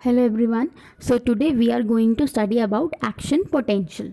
Hello everyone. So today we are going to study about action potential.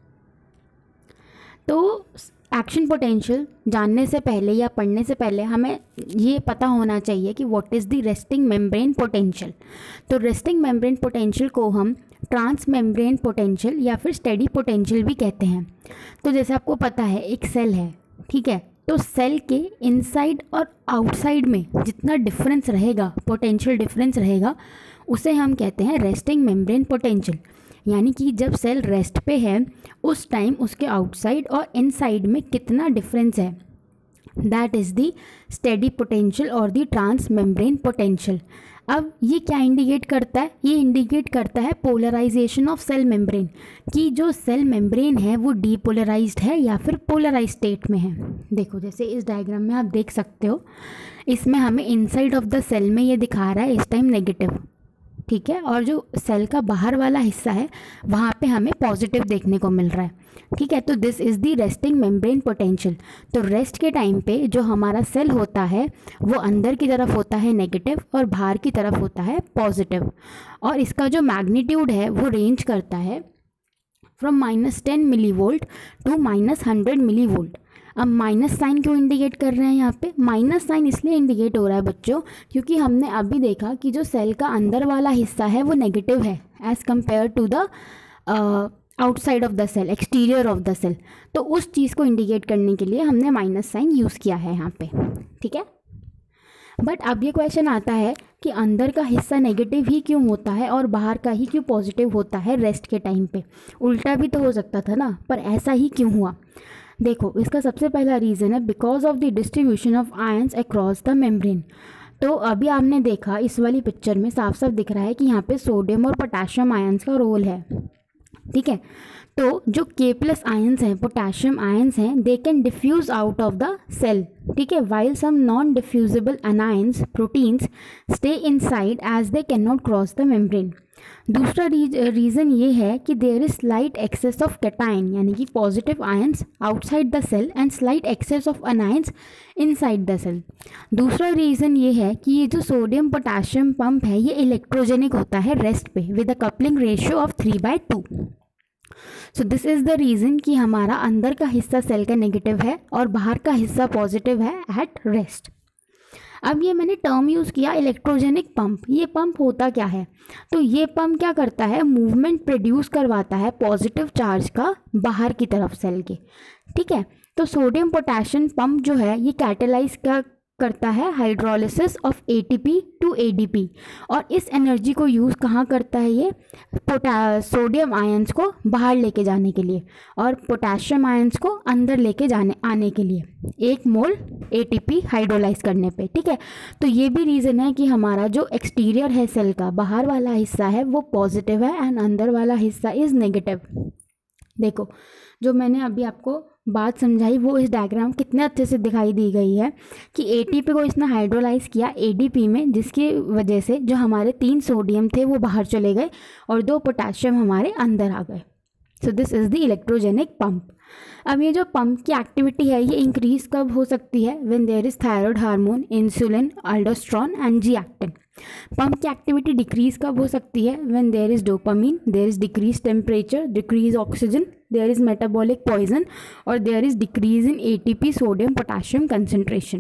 तो action potential जानने से पहले या पढ़ने से पहले हमें ये पता होना चाहिए कि what is the resting membrane potential. तो रेस्टिंग मेम्ब्रेन पोटेंशियल को हम ट्रांस मेम्ब्रेन पोटेंशियल या फिर स्टेडी पोटेंशियल भी कहते हैं. तो जैसे आपको पता है एक सेल है, ठीक है, तो सेल के इनसाइड और आउटसाइड में जितना डिफरेंस रहेगा, पोटेंशियल डिफरेंस रहेगा, उसे हम कहते हैं रेस्टिंग मेम्ब्रेन पोटेंशियल. यानी कि जब सेल रेस्ट पे है उस टाइम उसके आउटसाइड और इनसाइड में कितना डिफरेंस है, that is the steady potential और दी ट्रांस मेम्ब्रेन पोटेंशियल. अब ये क्या इंडिकेट करता है? ये इंडिकेट करता है पोलराइजेशन ऑफ सेल मेम्ब्रेन, कि जो सेल मेम्ब्रेन है वो डीपोलराइज्ड है या फिर पोलराइज स्टेट में है. देखो जैसे इस डायग्राम में आप देख सकते हो, इसमें हमें इनसाइड ऑफ द सेल में ये दिखा रहा है इस टाइम नेगेटिव, ठीक है, और जो सेल का बाहर वाला हिस्सा है वहाँ पे हमें पॉजिटिव देखने को मिल रहा है, ठीक है. तो this is the resting membrane potential. तो रेस्ट के टाइम पे जो हमारा सेल होता है वो अंदर की तरफ होता है नेगेटिव और बाहर की तरफ होता है पॉजिटिव, और इसका जो मैग्नीट्यूड है वो रेंज करता है फ्रॉम -10 मिलीवोल्ट टू -100 मिलीवोल्ट. अब माइनस साइन क्यों इंडिकेट कर रहे हैं यहाँ पे? माइनस साइन इसलिए इंडिकेट हो रहा है बच्चों क्योंकि हमने अभी देखा कि जो सेल का अंदर वाला हिस्सा है वो नेगेटिव है as compare to the outside of the cell, exterior of the cell. तो उस चीज़ को इंडिकेट करने के लिए हमने माइनस साइन यूज़ किया है यहाँ पे, ठीक है. बट अब ये क्वेश्चन आता है कि अंदर का हिस्सा नेगेटिव ही क्यों होता है और बाहर का ही क्यों पॉजिटिव होता है रेस्ट के टाइम पे? उल्टा भी तो हो सकता था ना, पर ऐसा ही क्यों हुआ? देखो इसका सबसे पहला रीज़न है because of the distribution of ions across the membrane. तो अभी आपने देखा इस वाली पिक्चर में साफ साफ दिख रहा है कि यहाँ पे सोडियम और पोटेशियम आयंस का रोल है, ठीक है. तो जो K+ आयंस हैं, पोटेशियम आयंस हैं, they can diffuse out of the cell, ठीक है, while some non diffusible anions proteins stay inside as they can not cross the membrane. दूसरा रीज़न ये है कि there is slight excess of cation यानी कि positive ions outside the cell and slight excess of anions inside the cell. दूसरा reason ये है कि ये जो सोडियम पोटेशियम पंप है ये इलेक्ट्रोजेनिक होता है रेस्ट पे with a coupling ratio of 3/2. So this is the reason कि हमारा अंदर का हिस्सा सेल का नेगेटिव है और बाहर का हिस्सा पॉजिटिव है एट रेस्ट. अब ये मैंने टर्म यूज़ किया इलेक्ट्रोजेनिक पंप. ये पंप होता क्या है? तो ये पंप क्या करता है? मूवमेंट प्रोड्यूस करवाता है पॉजिटिव चार्ज का बाहर की तरफ सेल के, ठीक है. तो सोडियम पोटेशियम पंप जो है ये कैटेलाइज करता है hydrolysis of ATP to ADP, और इस एनर्जी को यूज़ कहाँ करता है? ये सोडियम आयंस को बाहर लेके जाने के लिए और पोटेशियम आयंस को अंदर लेके आने के लिए 1 मोल ATP हाइड्रोलाइज करने पे, ठीक है. तो ये भी रीज़न है कि हमारा जो एक्सटीरियर है सेल का, बाहर वाला हिस्सा है वो पॉजिटिव है एंड अंदर वाला हिस्सा इज़ नेगेटिव. देखो जो मैंने अभी आपको बात समझाई वो इस डायग्राम कितने अच्छे से दिखाई दी गई है कि ATP को इसने हाइड्रोलाइज किया ADP में, जिसकी वजह से जो हमारे 3 सोडियम थे वो बाहर चले गए और 2 पोटेशियम हमारे अंदर आ गए. So this is the electrogenic pump. अब ये जो पंप की एक्टिविटी है ये इंक्रीज कब हो सकती है? When there is thyroid hormone, insulin, aldosterone and G-एक्टिन. पंप की एक्टिविटी डिक्रीज कब हो सकती है? When there is dopamine, there is decrease temperature, decrease oxygen, there is metabolic poison और there is decrease in ATP sodium potassium concentration.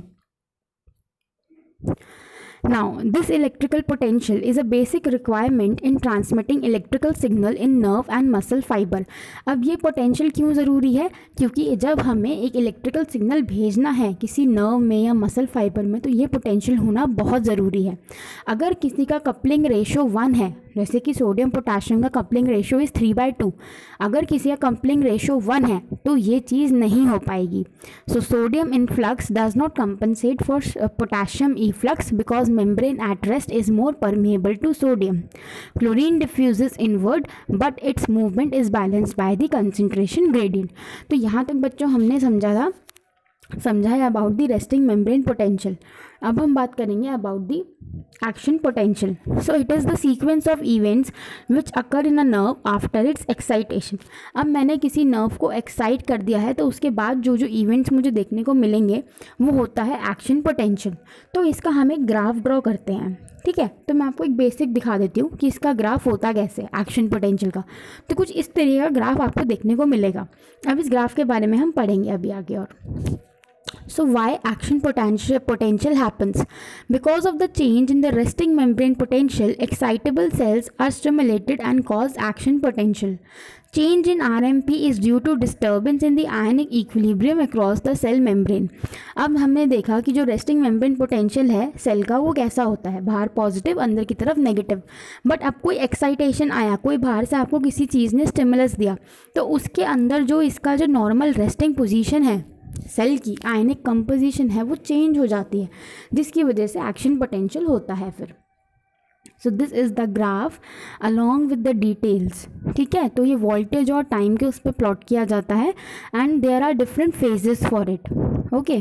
Now, this electrical potential is a basic requirement in transmitting electrical signal in nerve and muscle fiber. अब ये potential क्यों ज़रूरी है? क्योंकि जब हमें एक इलेक्ट्रिकल सिग्नल भेजना है किसी नर्व में या मसल फाइबर में तो ये पोटेंशियल होना बहुत ज़रूरी है. अगर किसी का कपलिंग रेशियो 1 है, जैसे कि सोडियम पोटेशियम का कपलिंग रेशियो इज़ 3/2, अगर किसी का कपलिंग रेशियो 1 है तो ये चीज़ नहीं हो पाएगी. So sodium influx does not compensate for potassium efflux because membrane at rest is more permeable to sodium. Chlorine diffuses inward but its movement is balanced by the concentration gradient. तो यहाँ तक बच्चों हमने समझाया about the resting membrane potential. अब हम बात करेंगे about the action potential. So it is the sequence of events which occur in a nerve after its excitation. अब मैंने किसी नर्व को एक्साइट कर दिया है तो उसके बाद जो जो इवेंट्स मुझे देखने को मिलेंगे वो होता है एक्शन पोटेंशियल. तो इसका हम एक ग्राफ ड्रॉ करते हैं. ठीक है, तो मैं आपको एक बेसिक दिखा देती हूँ कि इसका ग्राफ होता कैसे एक्शन पोटेंशियल का. तो कुछ इस तरह का ग्राफ आपको देखने को मिलेगा. अब इस ग्राफ के बारे में हम पढ़ेंगे अभी आगे. और so why action potential happens? Because of the change in the resting membrane potential, excitable cells are stimulated and cause action potential. Change in RMP is due to disturbance in the ionic equilibrium across the cell membrane. अब हमने देखा कि जो resting membrane potential है cell का वो कैसा होता है, बाहर पॉजिटिव अंदर की तरफ नेगेटिव. बट अब कोई एक्साइटेशन आया, कोई बाहर से आपको किसी चीज़ ने स्टिमुलस दिया तो उसके अंदर जो इसका जो नॉर्मल रेस्टिंग पोजीशन है सेल की आयनिक कंपोजिशन है वो चेंज हो जाती है, जिसकी वजह से एक्शन पोटेंशियल होता है फिर. So this is the graph along with the details. ठीक है, तो ये वोल्टेज और टाइम के उस पर प्लॉट किया जाता है and there are different phases for it. Okay,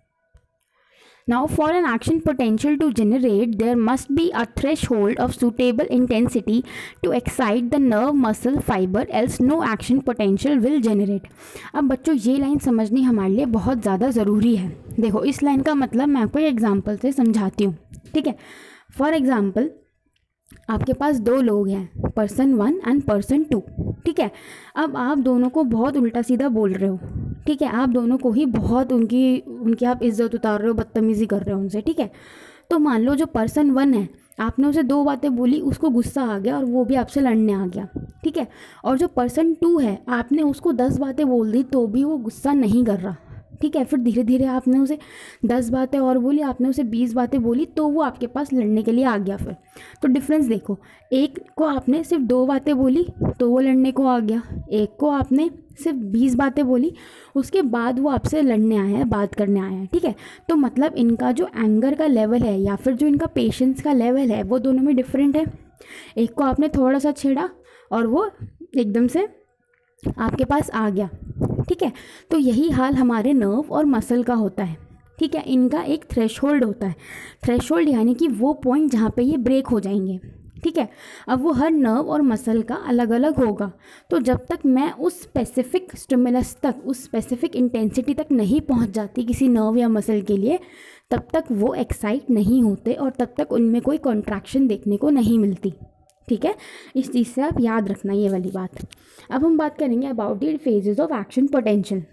now for an action potential to generate there must be a threshold of suitable intensity to excite the nerve muscle fiber, else no action potential will generate. अब बच्चों ये line समझनी हमारे लिए बहुत ज़्यादा ज़रूरी है. देखो इस लाइन का मतलब मैं आपको एक एग्जांपल से समझाती हूँ. ठीक है, फॉर एग्जांपल आपके पास दो लोग हैं, पर्सन 1 एंड पर्सन 2. ठीक है, अब आप दोनों को बहुत उल्टा सीधा बोल रहे हो. ठीक है, आप दोनों को ही बहुत उनकी आप इज्जत उतार रहे हो, बदतमीज़ी कर रहे हो उनसे. ठीक है, तो मान लो जो पर्सन 1 है आपने उसे 2 बातें बोली, उसको गुस्सा आ गया और वो भी आपसे लड़ने आ गया. ठीक है, और जो पर्सन 2 है आपने उसको 10 बातें बोल दी तो भी वो गुस्सा नहीं कर रहा. ठीक है, फिर धीरे धीरे आपने उसे 10 बातें और बोली, आपने उसे 20 बातें बोली तो वो आपके पास लड़ने के लिए आ गया. फिर तो डिफरेंस देखो, एक को आपने सिर्फ 2 बातें बोली तो वो लड़ने को आ गया, एक को आपने सिर्फ 20 बातें बोली उसके बाद वो आपसे लड़ने आया है, बात करने आया है. ठीक है, तो मतलब इनका जो एंगर का लेवल है या फिर जो इनका पेशेंस का लेवल है वो दोनों में डिफरेंट है. एक को आपने थोड़ा सा छेड़ा और वो एकदम से आपके पास आ गया. ठीक है, तो यही हाल हमारे नर्व और मसल का होता है. ठीक है, इनका एक थ्रेशोल्ड होता है. थ्रेशोल्ड यानी कि वो पॉइंट जहाँ पे ये ब्रेक हो जाएंगे. ठीक है, अब वो हर नर्व और मसल का अलग अलग होगा. तो जब तक मैं उस स्पेसिफिक स्टिमुलस तक, उस स्पेसिफिक इंटेंसिटी तक नहीं पहुँच जाती किसी नर्व या मसल के लिए, तब तक वो एक्साइट नहीं होते और तब तक उनमें कोई कॉन्ट्रैक्शन देखने को नहीं मिलती. ठीक है, इस चीज़ से आप याद रखना ये वाली बात. अब हम बात करेंगे about the phases of action potential.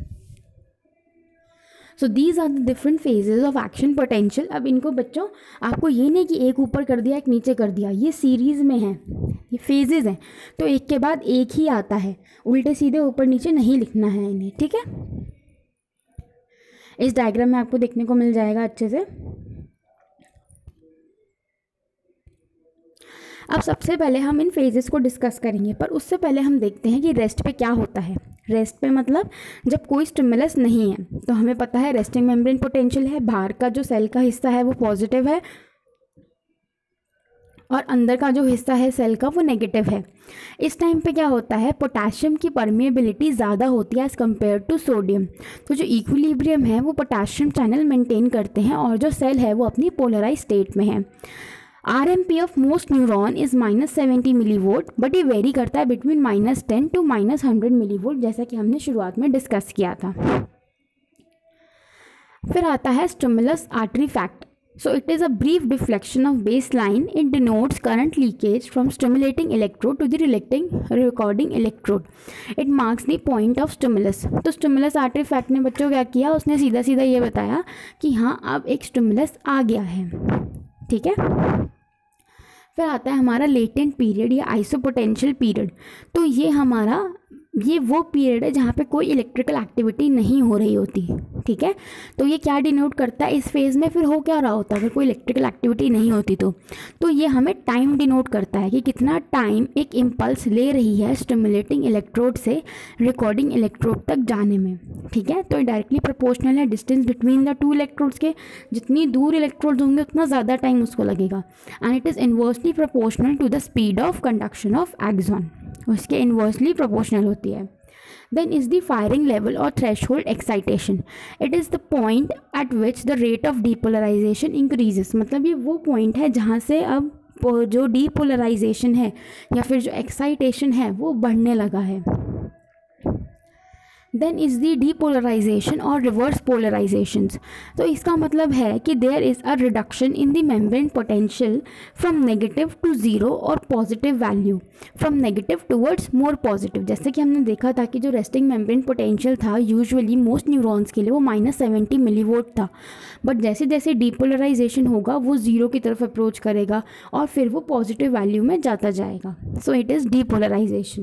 So these are the different phases of action potential. अब इनको बच्चों आपको ये नहीं कि एक ऊपर कर दिया एक नीचे कर दिया, ये सीरीज़ में है, ये फेजेस हैं तो एक के बाद एक ही आता है, उल्टे सीधे ऊपर नीचे नहीं लिखना है इन्हें. ठीक है, इस डायग्राम में आपको देखने को मिल जाएगा अच्छे से. अब सबसे पहले हम इन फेजेस को डिस्कस करेंगे, पर उससे पहले हम देखते हैं कि रेस्ट पे क्या होता है. रेस्ट पे मतलब जब कोई स्टिमुलस नहीं है. तो हमें पता है रेस्टिंग मेम्ब्रेन पोटेंशियल है, बाहर का जो सेल का हिस्सा है वो पॉजिटिव है और अंदर का जो हिस्सा है सेल का वो नेगेटिव है. इस टाइम पे क्या होता है, पोटेशियम की परमेबिलिटी ज़्यादा होती है एज़ कम्पेयर टू सोडियम. तो जो इक्विलिब्रियम है वो पोटेशियम चैनल मेंटेन करते हैं और जो सेल है वो अपनी पोलराइज स्टेट में है. RMP of most neuron is -70 millivolt, but ये वेरी करता है बिटवीन -10 to -100 मिलीवोल्ट, जैसा कि हमने शुरुआत में डिस्कस किया था. फिर आता है stimulus artifact. So it is a brief deflection of base line. It denotes current leakage from stimulating electrode to the recording electrode. It marks the point of stimulus. तो स्टिमुलस आर्टरी फैक्ट ने बच्चों क्या किया, उसने सीधा सीधा ये बताया कि हाँ अब एक स्टिमुलस आ गया है. ठीक है, फिर आता है हमारा लेटेंट पीरियड या आइसोपोटेंशियल पीरियड. तो ये वो पीरियड है जहाँ पे कोई इलेक्ट्रिकल एक्टिविटी नहीं हो रही होती. ठीक है, तो ये क्या डिनोट करता है, इस फेज़ में फिर हो क्या रहा होता है अगर कोई इलेक्ट्रिकल एक्टिविटी नहीं होती तो ये हमें टाइम डिनोट करता है कि कितना टाइम एक इम्पल्स ले रही है स्टिमुलेटिंग इलेक्ट्रोड से रिकॉर्डिंग इलेक्ट्रोड तक जाने में. ठीक है, तो ये डायरेक्टली प्रोपोर्शनल है डिस्टेंस बिटवीन द 2 इलेक्ट्रोड्स के. जितनी दूर इलेक्ट्रोड्स होंगे उतना ज़्यादा टाइम उसको लगेगा. And it is inversely proportional to the speed of conduction of axon. उसके इन्वर्सली प्रोपोर्शनल होती है. Then is the firing level or threshold excitation. It is the point at which the rate of depolarization increases. मतलब ये वो point है जहाँ से अब जो डीपोलराइजेशन है या फिर जो एक्साइटेशन है वो बढ़ने लगा है. देन इज़ दी डीपोलराइजेशन और रिवर्स पोलराइजेशंस. तो इसका मतलब है कि there is a reduction in the membrane potential from negative to zero और positive value from negative towards more positive. जैसे कि हमने देखा था कि जो रेस्टिंग मेम्ब्रेन पोटेंशियल था यूजुअली मोस्ट न्यूरॉन्स के लिए वो -70 मिलीवोल्ट था, बट जैसे जैसे डीपोलराइजेशन होगा वो ज़ीरो की तरफ अप्रोच करेगा और फिर वो पॉजिटिव वैल्यू में जाता जाएगा. So it is depolarization.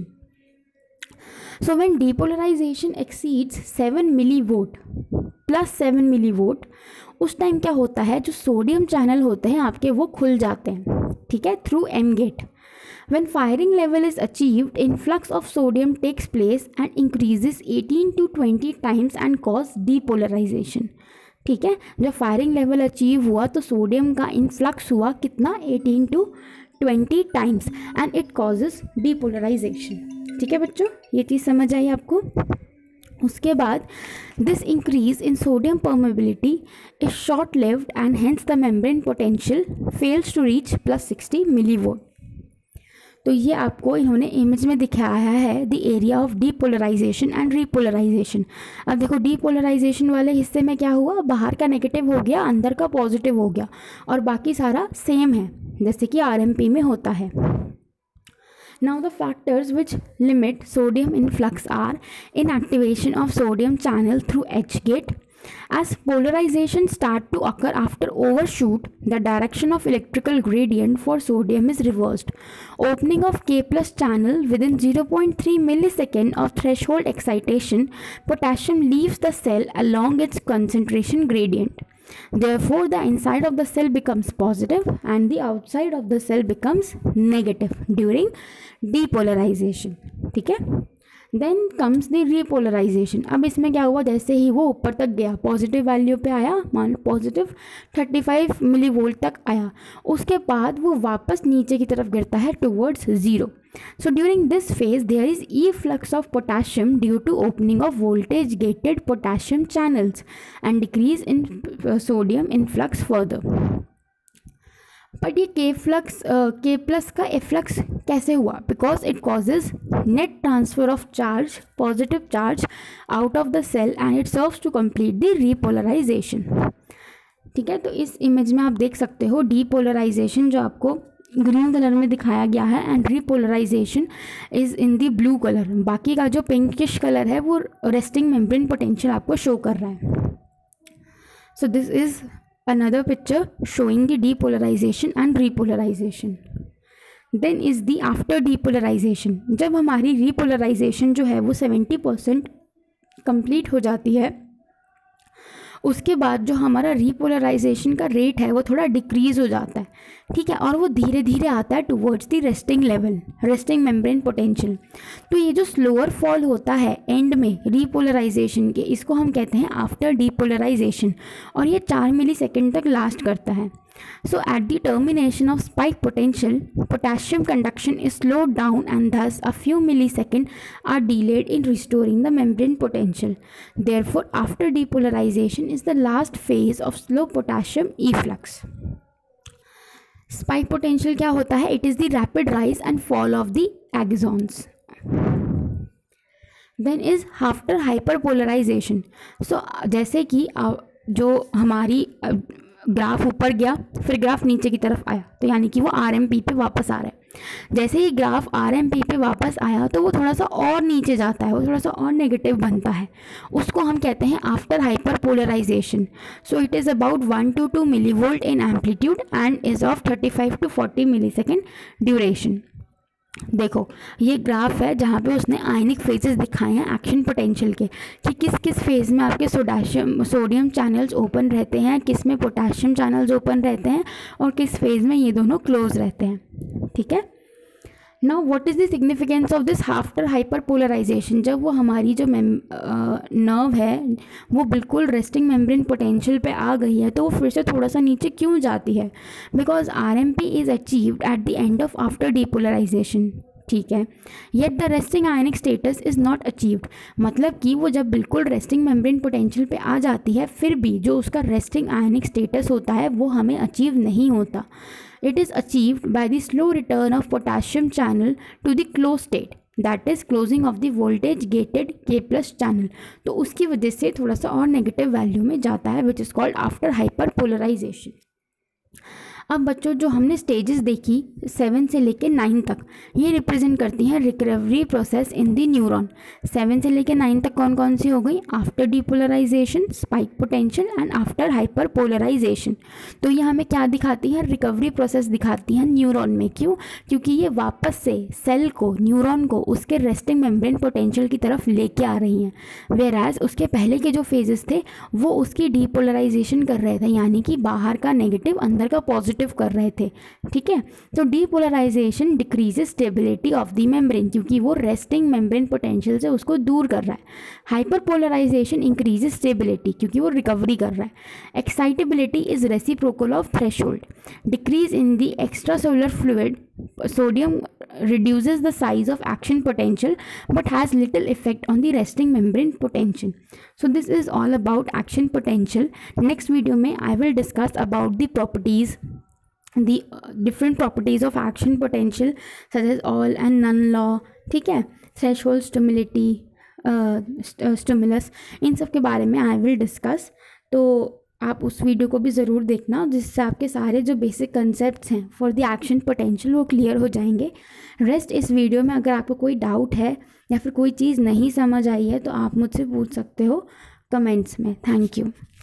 So when depolarization exceeds 7 millivolt plus 7 millivolt, उस टाइम क्या होता है, जो सोडियम चैनल होते हैं आपके वो खुल जाते हैं, ठीक है, through M gate. When firing level is achieved, influx of sodium takes place and increases 18 to 20 times and cause depolarization. ठीक है, जब फायरिंग लेवल अचीव हुआ तो सोडियम का इन्फ्लक्स हुआ कितना, 18 to 20 times and it causes depolarization. ठीक है बच्चों, ये चीज़ समझ आई आपको. उसके बाद this increase in sodium permeability is short lived and hence the membrane potential fails to reach +60 millivolt. तो ये आपको इन्होंने इमेज में दिखाया है the area of depolarization and repolarization. अब देखो डीपोलराइजेशन वाले हिस्से में क्या हुआ, बाहर का नेगेटिव हो गया, अंदर का पॉजिटिव हो गया और बाकी सारा सेम है जैसे कि आरएमपी में होता है. Now the factors which limit sodium influx are inactivation of sodium channel through H gate. As polarization start to occur after overshoot, the direction of electrical gradient for sodium is reversed. Opening of K+ channel within 0.3 millisecond of threshold excitation, potassium leaves the cell along its concentration gradient. Therefore, the inside of the cell becomes positive and the outside of the cell becomes negative during depolarization. ठीक है. Then comes the repolarization. अब इसमें क्या हुआ, जैसे ही वो ऊपर तक गया पॉजिटिव वैल्यू पे आया, मान लो पॉजिटिव 35 मिलीवोल्ट तक आया, उसके बाद वो वापस नीचे की तरफ गिरता है towards zero. So during this phase there is efflux of potassium due to opening of voltage gated potassium channels and decrease in sodium influx further. But ये K प्लस का एफ्लक्स कैसे हुआ, because it causes net transfer of charge, positive charge out of the cell and it serves to complete the repolarization. ठीक है, तो इस image में आप देख सकते हो डीपोलराइजेशन जो आपको ग्रीन कलर में दिखाया गया है and repolarization is in the blue colour. बाकी का जो पिंकिश कलर है वो रेस्टिंग मेम्ब्रेन पोटेंशियल आपको शो कर रहा है. So this is another picture showing the depolarization and repolarization. Then is the after depolarization. जब हमारी repolarization जो है वो 70% कंप्लीट हो जाती है, उसके बाद जो हमारा रीपोलराइजेशन का रेट है वो थोड़ा डिक्रीज़ हो जाता है. ठीक है, और वो धीरे धीरे आता है towards the resting level, resting membrane potential. तो ये जो स्लोअर फॉल होता है एंड में रीपोलराइजेशन के, इसको हम कहते हैं आफ्टर डीपोलराइजेशन और ये 4 मिलीसेकेंड तक लास्ट करता है. So at the termination of spike potential, potassium conduction is slowed down and thus a few milliseconds are delayed in restoring the membrane potential. Therefore, after depolarization is the last phase of slow potassium efflux. Spike potential क्या होता है? It is the rapid rise and fall of the axons. Then is after hyperpolarization. So जैसे कि जो हमारी graph ऊपर गया फिर ग्राफ नीचे की तरफ आया, तो यानी कि वो आरएमपी पे वापस आ रहा है. जैसे ही ग्राफ आरएमपी पे वापस आया तो वो थोड़ा सा और नीचे जाता है, वो थोड़ा सा और नेगेटिव बनता है, उसको हम कहते हैं after hyperpolarization. So it is about 1 to 2 millivolt in amplitude and is of 35 to 40 millisecond duration. देखो ये ग्राफ है जहाँ पे उसने आयनिक फेजेस दिखाए हैं एक्शन पोटेंशियल के, कि किस किस फेज़ में आपके सोडियम चैनल्स ओपन रहते हैं, किस में पोटेशियम चैनल्स ओपन रहते हैं और किस फेज़ में ये दोनों क्लोज रहते हैं. ठीक है. Now what is the significance of this after hyperpolarization. जब वो हमारी जो नर्व है वो बिल्कुल रेस्टिंग मेम्ब्रेन पोटेंशियल पे आ गई है तो वो फिर से थोड़ा सा नीचे क्यों जाती है, because RMP is achieved at the end of after depolarization. ठीक है, yet the resting ionic status is not achieved, मतलब कि वो जब बिल्कुल रेस्टिंग मेम्ब्रेन पोटेंशियल पे आ जाती है फिर भी जो उसका रेस्टिंग आयनिक स्टेटस होता है वो हमें अचीव नहीं होता. It is achieved by the slow return of potassium channel to the close state, that is closing of the voltage gated K+ channel. तो उसकी वजह से थोड़ा सा और नेगेटिव वैल्यू में जाता है, which is called after hyperpolarization. अब बच्चों जो हमने स्टेजेस देखी 7 से लेके 9 तक, ये रिप्रेजेंट करती हैं recovery process in the neuron. 7 से लेके 9 तक कौन कौन सी हो गई? After depolarization, spike potential and after hyperpolarization. तो ये हमें क्या दिखाती है? रिकवरी प्रोसेस दिखाती है न्यूरॉन में. क्यों? क्योंकि ये वापस से सेल को, न्यूरॉन को उसके रेस्टिंग मेम्ब्रेन पोटेंशियल की तरफ लेके आ रही हैं. वेराज उसके पहले के जो फेजेस थे वो उसकी डीपोलराइजेशन कर रहे थे, यानी कि बाहर का नेगेटिव अंदर का पॉजिटिव कर रहे थे. ठीक है, तो depolarization decreases stability of the membrane, क्योंकि वो रेस्टिंग मेम्ब्रेन पोटेंशियल से उसको दूर कर रहा है. हाइपर पोलराइजेशन इंक्रीजेस स्टेबिलिटी, क्योंकि वो रिकवरी कर रहा है. Excitability is reciprocal of threshold. Decrease in the extracellular fluid, sodium reduces the size of action potential but has little effect on the resting membrane potential. So this is all about action potential. Next video में I will discuss about the properties, the different properties of action potential such as all and none law. ठीक है, threshold stimulity, stimulus, इन सब के बारे में I will discuss. तो आप उस वीडियो को भी ज़रूर देखना, जिससे आपके सारे जो बेसिक कंसेप्ट्स हैं फॉर द एक्शन पोटेंशियल वो क्लियर हो जाएंगे. रेस्ट इस वीडियो में अगर आपको कोई डाउट है या फिर कोई चीज़ नहीं समझ आई है तो आप मुझसे पूछ सकते हो कमेंट्स में. Thank you.